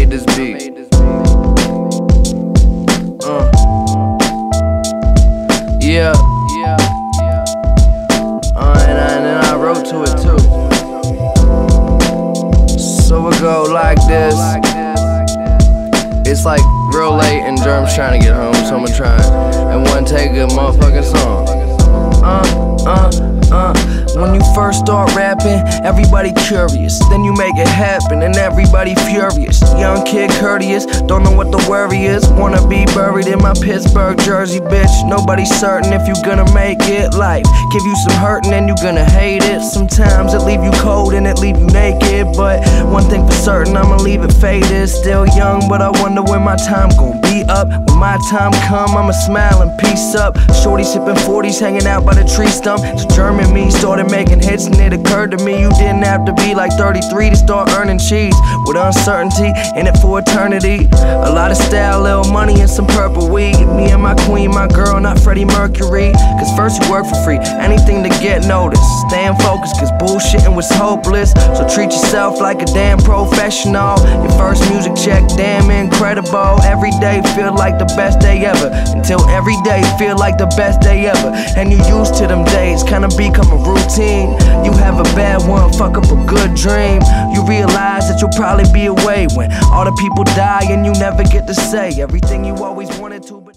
made this beat. Yeah. And then I wrote to it too. So it go like this. It's like real late and Germ's trying to get home, so I'ma try and one take a motherfucking song. When you first start rapping, everybody curious. Then you make it happen and everybody furious. Young kid courteous, don't know what the worry is. Wanna be buried in my Pittsburgh jersey, bitch. Nobody's certain if you gonna make it. Life give you some hurtin' and you gonna hate it. Sometimes it leave you cold and it leave you naked. But one thing for certain, I'ma leave it faded. Still young, but I wonder when my time gon' be up. When my time come, I'ma smile and peace up. Shorty sippin' 40s, hanging out by the tree stump. So German me started making hits and it occurred to me you didn't have to be like 33 to start earning cheese. With uncertainty in it for eternity. A lot of style, little money and some purple weed. Me and my queen, my girl, not Freddie Mercury. Cause first you work for free, anything to get noticed. Staying focused cause bullshitting was hopeless. So treat yourself like a damn professional. Your first music check, damn incredible. Every day feel like the best day ever. Until every day feel like the best day ever. And you used to them days, kinda become a routine. You have a bad one, fuck up a good dream. You realize that you'll probably be away when all the people die and you never get to say everything you always wanted to.